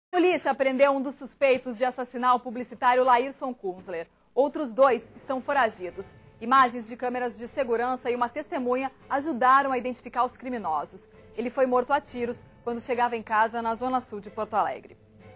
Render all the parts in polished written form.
A polícia prendeu um dos suspeitos de assassinar o publicitário Laírson Kunzler. Outros 2 estão foragidos. Imagens de câmeras de segurança e uma testemunha ajudaram a identificar os criminosos. Ele foi morto a tiros quando chegava em casa na zona sul de Porto Alegre.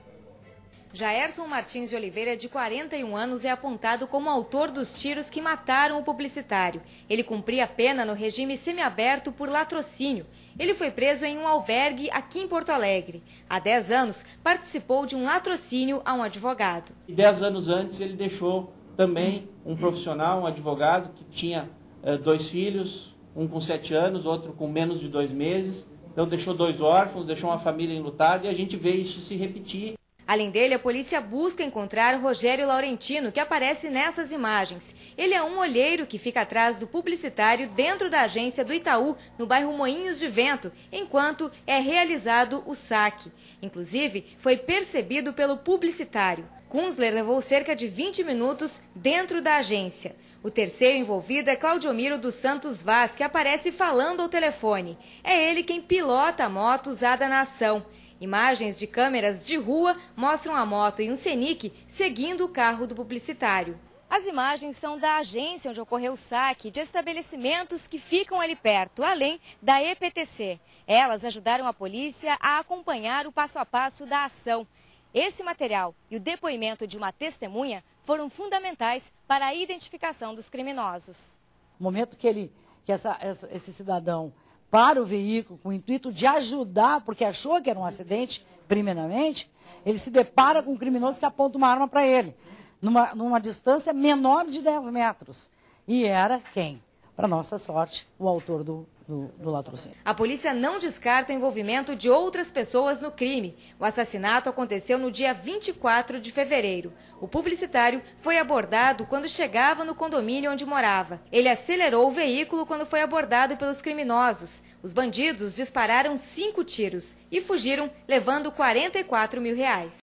Jaerson Martins de Oliveira, de 41 anos, é apontado como autor dos tiros que mataram o publicitário. Ele cumpria pena no regime semiaberto por latrocínio. Ele foi preso em um albergue aqui em Porto Alegre. Há 10 anos, participou de um latrocínio a um advogado. E 10 anos antes, ele deixou também um profissional, um advogado, que tinha 2 filhos, um com 7 anos, outro com menos de 2 meses. Então deixou 2 órfãos, deixou uma família enlutada e a gente vê isso se repetir. Além dele, a polícia busca encontrar Rogério Laurentino, que aparece nessas imagens. Ele é um olheiro que fica atrás do publicitário dentro da agência do Itaú, no bairro Moinhos de Vento, enquanto é realizado o saque. Inclusive, foi percebido pelo publicitário. Kunzler levou cerca de 20 minutos dentro da agência. O terceiro envolvido é Claudiomiro dos Santos Vaz, que aparece falando ao telefone. É ele quem pilota a moto usada na ação. Imagens de câmeras de rua mostram a moto e um Scenic seguindo o carro do publicitário. As imagens são da agência onde ocorreu o saque, de estabelecimentos que ficam ali perto, além da EPTC. Elas ajudaram a polícia a acompanhar o passo a passo da ação. Esse material e o depoimento de uma testemunha foram fundamentais para a identificação dos criminosos. No momento que esse cidadão para o veículo com o intuito de ajudar, porque achou que era um acidente, primeiramente, ele se depara com um criminoso que aponta uma arma para ele, numa distância menor de 10 metros. E era quem? Para nossa sorte, o autor do latrocínio. A polícia não descarta o envolvimento de outras pessoas no crime. O assassinato aconteceu no dia 24 de fevereiro. O publicitário foi abordado quando chegava no condomínio onde morava. Ele acelerou o veículo quando foi abordado pelos criminosos. Os bandidos dispararam 5 tiros e fugiram, levando R$ 44 mil.